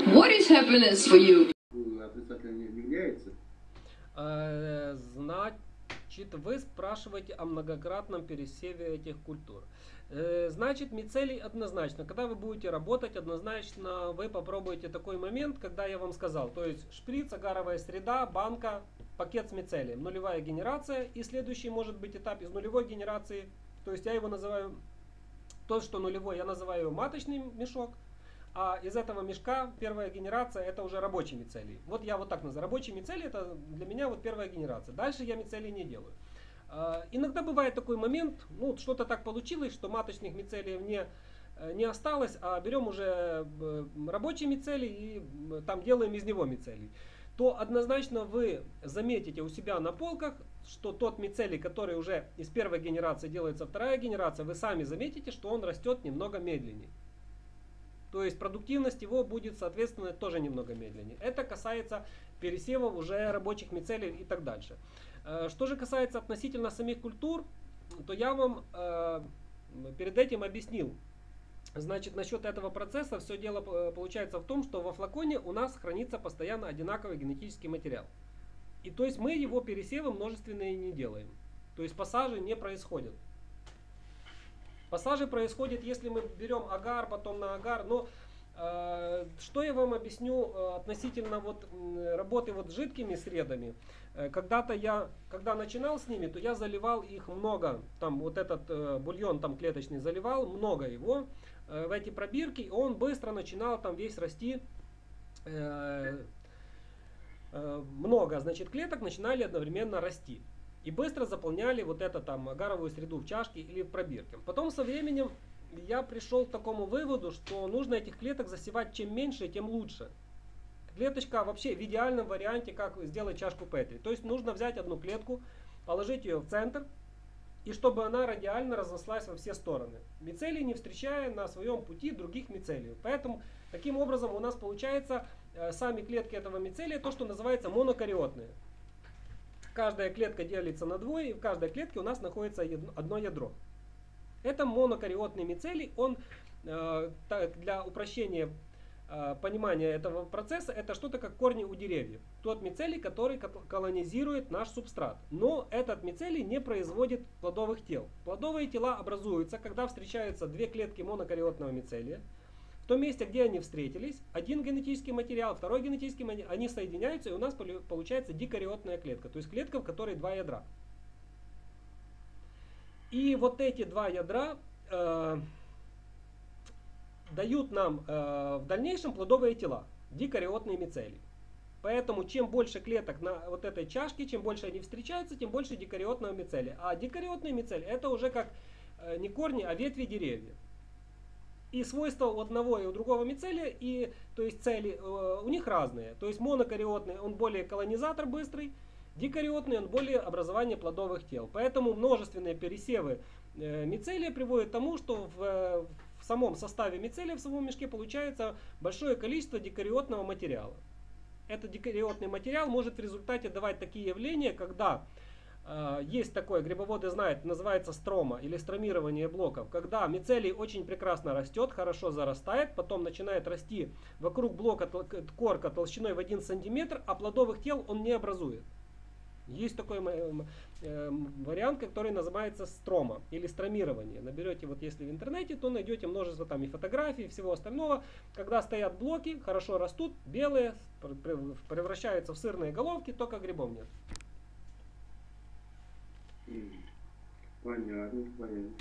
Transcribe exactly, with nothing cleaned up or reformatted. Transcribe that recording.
What is happiness for you? Отрицательно не является. Э, Значит, вы спрашиваете о многократном пересеве этих культур. Э, Значит, мицелий однозначно. Когда вы будете работать, однозначно вы попробуете такой момент, когда я вам сказал. То есть шприц, агаровая среда, банка, пакет с мицелием. Нулевая генерация. И следующий может быть этап из нулевой генерации. То есть я его называю, то, что нулевой, я называю его маточный мешок. А из этого мешка первая генерация это уже рабочий мицелий. Вот я вот так называю. Рабочий мицелий это для меня вот первая генерация. Дальше я мицелий не делаю. А, иногда бывает такой момент, ну что-то так получилось, что маточных мицелиев не, не осталось, а берем уже рабочий мицелий и там делаем из него мицелий. То однозначно вы заметите у себя на полках, что тот мицелий, который уже из первой генерации делается вторая генерация, вы сами заметите, что он растет немного медленнее. То есть продуктивность его будет, соответственно, тоже немного медленнее. Это касается пересевов уже рабочих мицелий и так дальше. Что же касается относительно самих культур, то я вам э, перед этим объяснил. Значит, насчет этого процесса все дело получается в том, что во флаконе у нас хранится постоянно одинаковый генетический материал. И то есть мы его пересевы множественные не делаем. То есть пассажи не происходят. Пассажи происходят, если мы берем агар, потом на агар. Но э, что я вам объясню э, относительно вот, э, работы вот с жидкими средами. Э, Когда-то я, когда начинал с ними, то я заливал их много. Там вот этот э, бульон там клеточный заливал, много его э, в эти пробирки. И он быстро начинал там весь расти. Э, э, много, значит, клеток начинали одновременно расти. И быстро заполняли вот эту там агаровую среду в чашке или в пробирке. Потом со временем я пришел к такому выводу, что нужно этих клеток засевать чем меньше, тем лучше. Клеточка вообще в идеальном варианте, как сделать чашку Петри. То есть нужно взять одну клетку, положить ее в центр, и чтобы она радиально разослась во все стороны. Мицелий не встречая на своем пути других мицелиев. Поэтому таким образом у нас получается э, сами клетки этого мицелия, то, что называется монокариотные. Каждая клетка делится на двое, и в каждой клетке у нас находится одно ядро. Это монокариотный мицелий. Он э, для упрощения э, понимания этого процесса, это что-то как корни у деревьев. Тот мицелий, который колонизирует наш субстрат. Но этот мицелий не производит плодовых тел. Плодовые тела образуются, когда встречаются две клетки монокариотного мицелия. В том месте, где они встретились, один генетический материал, второй генетический материал, они соединяются, и у нас получается дикариотная клетка. То есть клетка, в которой два ядра. И вот эти два ядра э, дают нам э, в дальнейшем плодовые тела, дикариотные мицелии. Поэтому чем больше клеток на вот этой чашке, чем больше они встречаются, тем больше дикариотного мицелия. А дикариотные мицелии это уже как э, не корни, а ветви деревьев. И свойства у одного и у другого мицелия, и, то есть цели э, у них разные. То есть монокариотный, он более колонизатор быстрый, дикариотный, он более образование плодовых тел. Поэтому множественные пересевы э, мицелия приводят к тому, что в, в самом составе мицелия, в самом мешке получается большое количество дикариотного материала. Этот дикариотный материал может в результате давать такие явления, когда есть такое, грибоводы знают, называется строма или стромирование блоков. Когда мицелий очень прекрасно растет, хорошо зарастает, потом начинает расти вокруг блока корка толщиной в один сантиметр, а плодовых тел он не образует. Есть такой вариант, который называется строма или стромирование. Наберете, вот если в интернете, то найдете множество там и фотографий, и всего остального. Когда стоят блоки, хорошо растут, белые, превращаются в сырные головки, только грибов нет. Понятно, понятно.